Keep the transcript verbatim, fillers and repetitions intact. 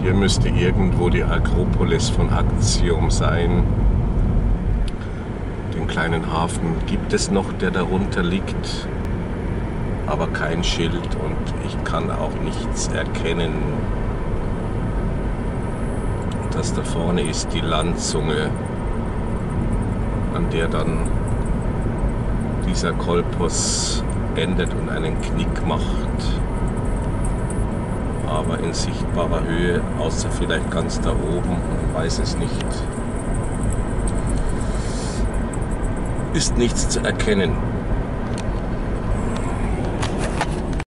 Hier müsste irgendwo die Akropolis von Actium sein. Den kleinen Hafen gibt es noch, der darunter liegt, aber kein Schild und ich kann auch nichts erkennen. Das da vorne ist die Landzunge, an der dann dieser Kolpos endet und einen Knick macht. Aber in sichtbarer Höhe, außer vielleicht ganz da oben, man weiß es nicht, ist nichts zu erkennen.